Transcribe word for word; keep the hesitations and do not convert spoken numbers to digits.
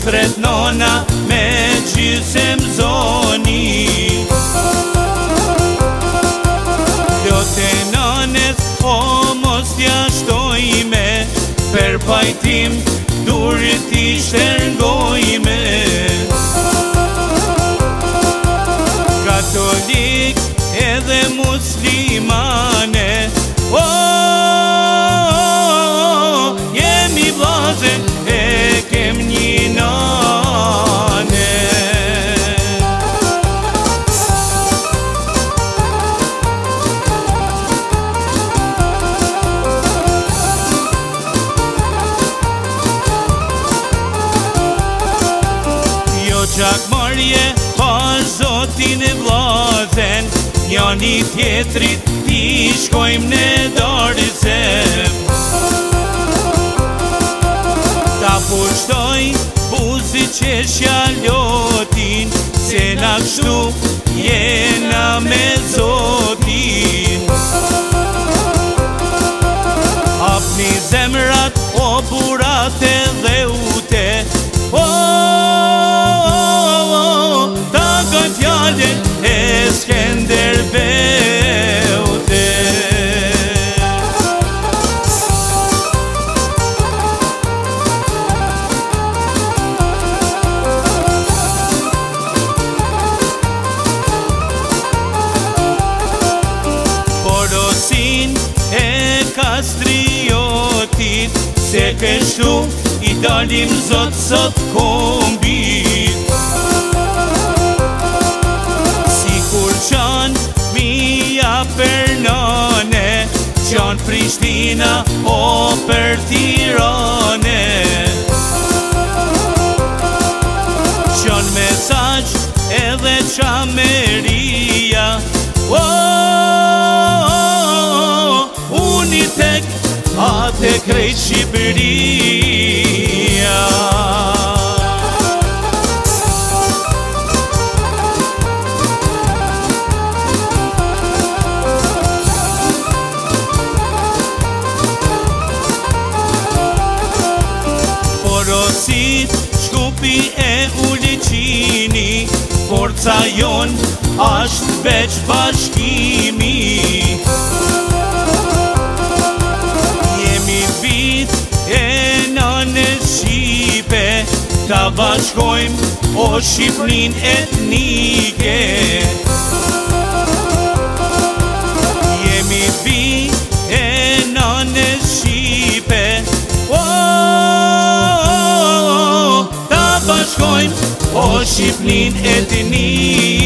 tret nona me gjysem zoni. Lote nanes o mos t'ja shtojme, për pajtim durit i shterngojme. Katolik edhe muslimane, o, jemi vllazë e kem një nane. Jo gjakmarje pa Zotin e vllazen, njani tjetrit ti shkojmë në dorëzem. Ta pushtoj buzi qeshja lotin, se na kështu jena me Zotin. Hapni zemrat o burat e dheute, o, ta goj fjallën e Skenderbeute. Porosin e kastriotit, se kështu i dalim zot sot kombit. Sikur qan mija për nane, qan Prishtina o për Tirane. Qan mesazh edhe qameria, o, unitek atë krejt Shqipëria. Porosit, Shkupi e Uliqini, forca jon ashtë veç bashkimi. Jemi vit e nanes Shqipe, ta bashkojmë o Shqipnin etnike. Jemi vit e nanes Shqipe, o, ta bashkojmë o Shqipnin etnike.